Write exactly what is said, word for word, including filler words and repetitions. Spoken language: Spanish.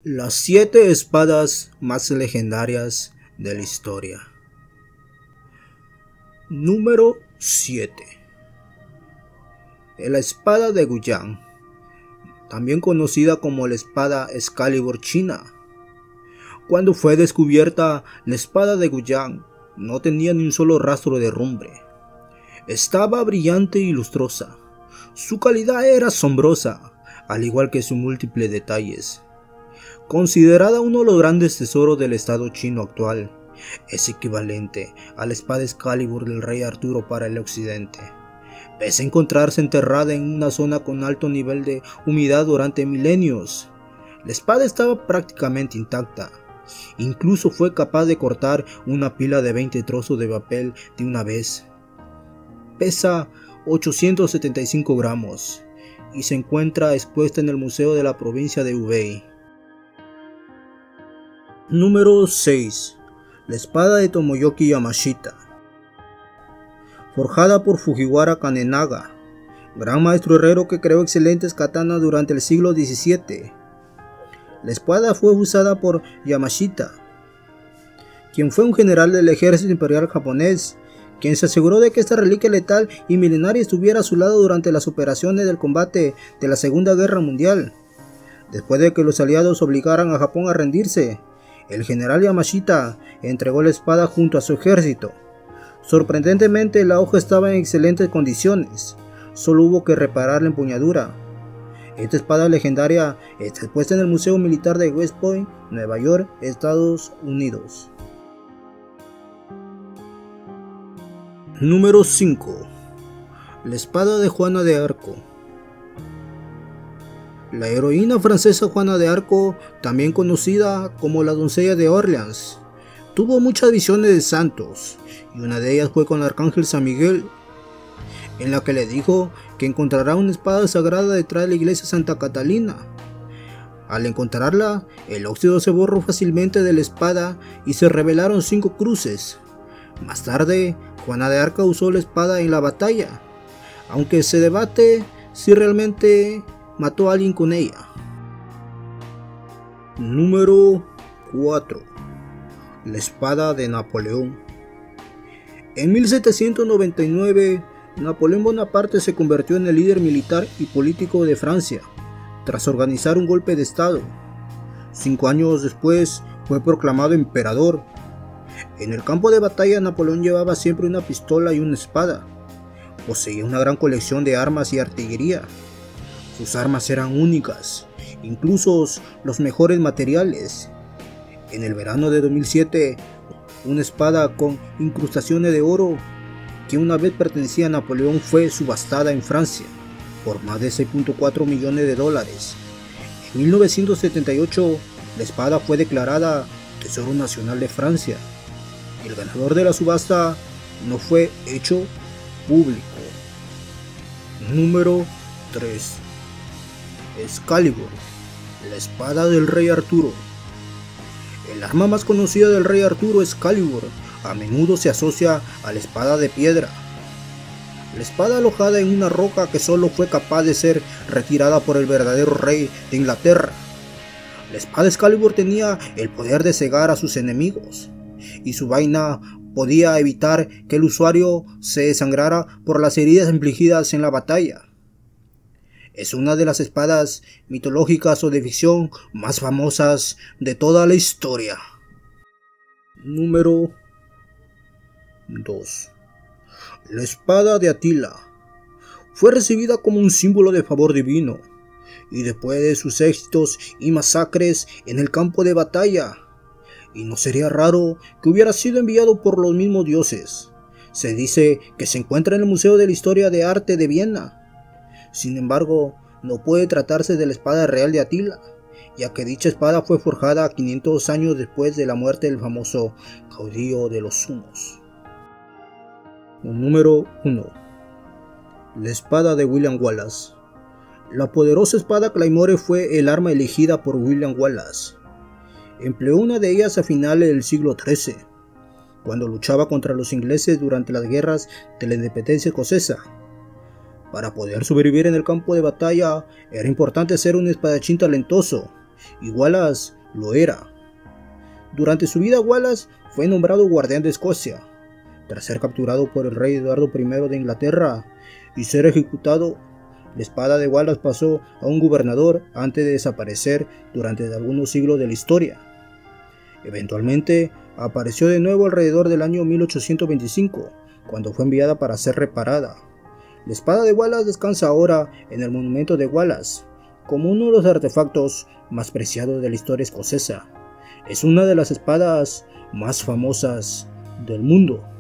Las siete espadas más legendarias de la historia. Número siete. La espada de Guyang, también conocida como la espada Excalibur china. Cuando fue descubierta, la espada de Guyang no tenía ni un solo rastro de herrumbre. Estaba brillante y lustrosa. Su calidad era asombrosa, al igual que sus múltiples detalles. Considerada uno de los grandes tesoros del estado chino actual, es equivalente a la espada Excalibur del rey Arturo para el occidente. Pese a encontrarse enterrada en una zona con alto nivel de humedad durante milenios, la espada estaba prácticamente intacta. Incluso fue capaz de cortar una pila de veinte trozos de papel de una vez. Pesa ochocientos setenta y cinco gramos y se encuentra expuesta en el Museo de la provincia de Hubei. Número seis. La espada de Tomoyoki Yamashita. Forjada por Fujiwara Kanenaga, gran maestro herrero que creó excelentes katanas durante el siglo diecisiete. La espada fue usada por Yamashita, quien fue un general del ejército imperial japonés, quien se aseguró de que esta reliquia letal y milenaria estuviera a su lado durante las operaciones del combate de la Segunda Guerra Mundial. Después de que los aliados obligaran a Japón a rendirse, el general Yamashita entregó la espada junto a su ejército. Sorprendentemente, la hoja estaba en excelentes condiciones, solo hubo que reparar la empuñadura. Esta espada legendaria está expuesta en el Museo Militar de West Point, Nueva York, Estados Unidos. Número cinco. La espada de Juana de Arco. La heroína francesa Juana de Arco, también conocida como la doncella de Orleans, tuvo muchas visiones de santos, y una de ellas fue con el arcángel San Miguel, en la que le dijo que encontrará una espada sagrada detrás de la iglesia Santa Catalina. Al encontrarla, el óxido se borró fácilmente de la espada y se revelaron cinco cruces. Más tarde, Juana de Arco usó la espada en la batalla, aunque se debate si realmente mató a alguien con ella. Número cuatro. La espada de Napoleón. En mil setecientos noventa y nueve, Napoleón Bonaparte se convirtió en el líder militar y político de Francia, tras organizar un golpe de estado. Cinco años después, fue proclamado emperador. En el campo de batalla, Napoleón llevaba siempre una pistola y una espada. Poseía una gran colección de armas y artillería. Sus armas eran únicas, incluso los mejores materiales. En el verano de dos mil siete, una espada con incrustaciones de oro que una vez pertenecía a Napoleón fue subastada en Francia por más de seis punto cuatro millones de dólares. En mil novecientos setenta y ocho, la espada fue declarada Tesoro Nacional de Francia y el ganador de la subasta no fue hecho público. Número tres. Excalibur, la espada del rey Arturo. El arma más conocida del rey Arturo, Excalibur, a menudo se asocia a la espada de piedra. La espada alojada en una roca que solo fue capaz de ser retirada por el verdadero rey de Inglaterra. La espada Excalibur tenía el poder de cegar a sus enemigos, y su vaina podía evitar que el usuario se desangrara por las heridas infligidas en la batalla. Es una de las espadas mitológicas o de ficción más famosas de toda la historia. Número dos. La espada de Atila. Fue recibida como un símbolo de favor divino, y después de sus éxitos y masacres en el campo de batalla, y no sería raro que hubiera sido enviado por los mismos dioses. Se dice que se encuentra en el Museo de la Historia de Arte de Viena. Sin embargo, no puede tratarse de la espada real de Atila, ya que dicha espada fue forjada quinientos años después de la muerte del famoso caudillo de los Hunos. Número uno. La espada de William Wallace. La poderosa espada Claymore fue el arma elegida por William Wallace. Empleó una de ellas a finales del siglo trece, cuando luchaba contra los ingleses durante las guerras de la independencia escocesa. Para poder sobrevivir en el campo de batalla, era importante ser un espadachín talentoso y Wallace lo era. Durante su vida, Wallace fue nombrado guardián de Escocia, tras ser capturado por el rey Eduardo primero de Inglaterra y ser ejecutado. La espada de Wallace pasó a un gobernador antes de desaparecer durante algunos siglos de la historia. Eventualmente apareció de nuevo alrededor del año mil ochocientos veinticinco, cuando fue enviada para ser reparada. La espada de Wallace descansa ahora en el monumento de Wallace, como uno de los artefactos más preciados de la historia escocesa. Es una de las espadas más famosas del mundo.